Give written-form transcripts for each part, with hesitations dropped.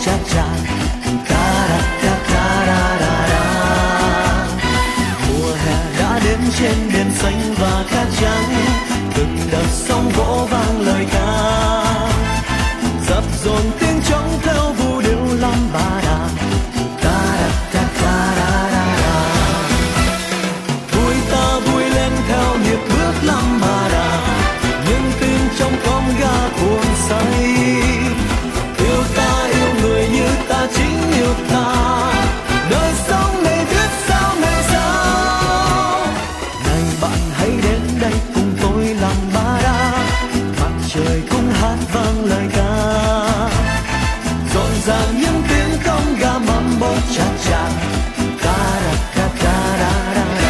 cha cha. Ta da ta ta da da da. Mùa hè đã đến trên đền xanh và cát trắng, từng đợt sóng vỗ vang lời ca, dập dồn tiếng trống theo vu điệu lambada. Ta da ta ta da da da. Vui ta vui lên theo nhịp bước lambada, những tin trong con ga cuồng say. Yêu ta yêu người như ta chính yêu ta, đời sống này biết sao ngày sau. Này bạn hãy đến đây cùng tôi lambada, mặt trời cũng hát vang lời ca, rộn ràng những tiếng công ga mambo cha cha. Ta da ta ta da da da.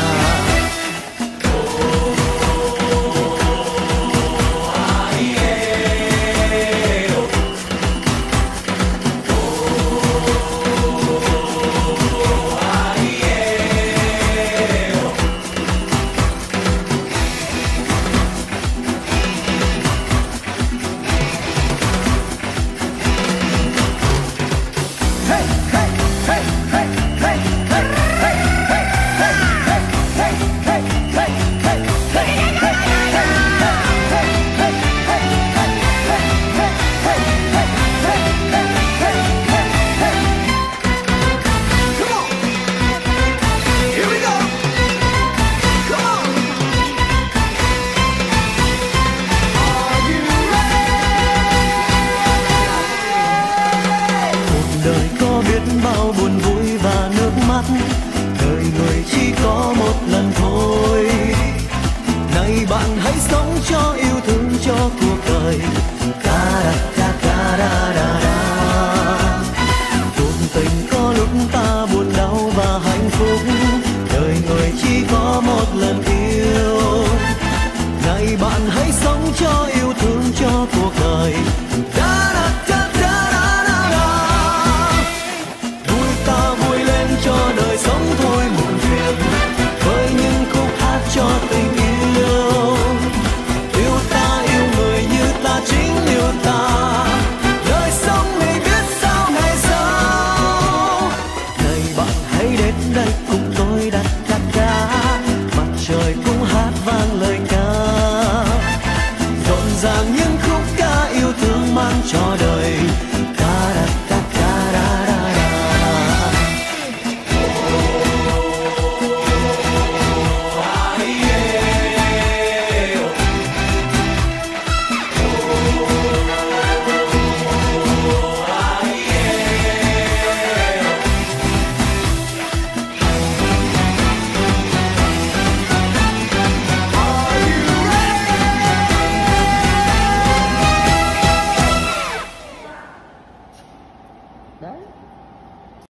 Bạn hãy sống cho yêu thương cho cuộc đời. Ta da ta ta da da da. Cuộc tình có lúc ta buồn đau và hạnh phúc, đời người chỉ có một lần yêu. Này bạn hãy sống cho